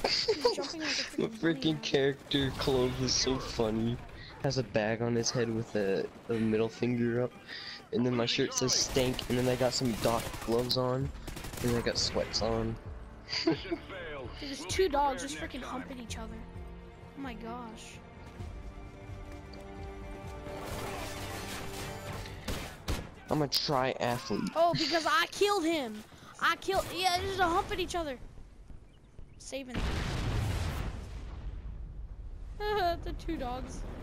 He's jumping like a My freaking freaking bunny. character Clove is so funny. Has a bag on his head with a middle finger up, and then my shirt says stank, and then I got some dock gloves on, and then I got sweats on. Dude, there's two dogs just freaking humping each other. Oh my gosh. I'm a triathlete. Oh, because I killed him. Yeah, they're just humping each other. Saving them. The two dogs.